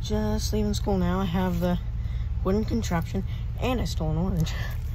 just leaving school now. I have the wooden contraption, and I stole an orange.